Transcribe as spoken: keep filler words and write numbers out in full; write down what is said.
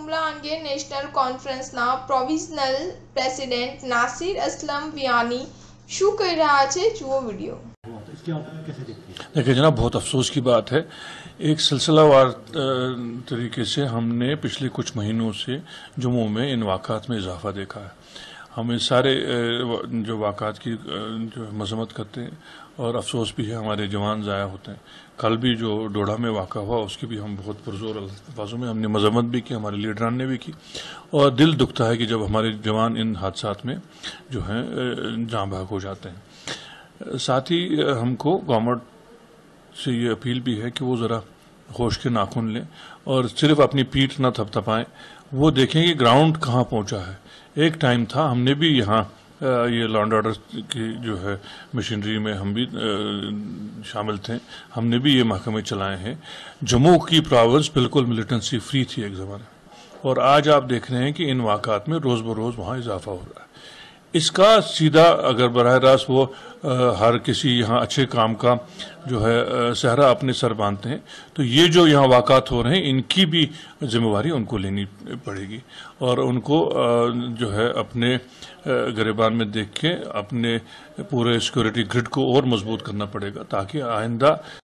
હુમલા અંગે નેશનલ કોન્ફરન્સના પ્રોવિઝનલ પ્રેસિડેન્ટ નાસિર અસલમ વિયાની શું કહી રહ્યા છે, જુઓ वीडियो। देखिए जनाब, बहुत अफसोस की बात है, एक सिलसिलावार तरीके से हमने पिछले कुछ महीनों से जम्मू में इन वाक़ात में इजाफा देखा है। हम इस सारे जो वाक़ात की जो मजम्मत करते हैं और अफसोस भी है, हमारे जवान ज़ाया होते हैं। कल भी जो डोडा में वाक़ा हुआ उसकी भी हम बहुत पुरजोर अल्फाजों में हमने मजम्मत भी की, हमारे लीडरान ने भी की, और दिल दुखता है कि जब हमारे जवान इन हादसात में जो हैं जाँ बहक हो जाते हैं। साथ ही हमको गवर्नमेंट से ये अपील भी है कि वो ज़रा होश के नाखून लें और सिर्फ अपनी पीठ न थपथपाएं, वो देखें कि ग्राउंड कहाँ पहुँचा है। एक टाइम था, हमने भी यहाँ ये लॉ एंड ऑर्डर की जो है मशीनरी में हम भी शामिल थे, हमने भी ये महकमे चलाए हैं। जम्मू की प्रोविंस बिल्कुल मिलिटेंसी फ्री थी एक ज़माने, और आज आप देख रहे हैं कि इन वाक़ात में रोज़ बरोज़ वहाँ इजाफा हो रहा है। इसका सीधा अगर बराह रास्त वो आ, हर किसी यहाँ अच्छे काम का जो है आ, सहरा अपने सर बांधते हैं, तो ये जो यहाँ वाक़ात हो रहे हैं इनकी भी जिम्मेवारी उनको लेनी पड़ेगी, और उनको आ, जो है अपने गिरबान में देख के अपने पूरे सिक्योरिटी ग्रिड को और मजबूत करना पड़ेगा, ताकि आइंदा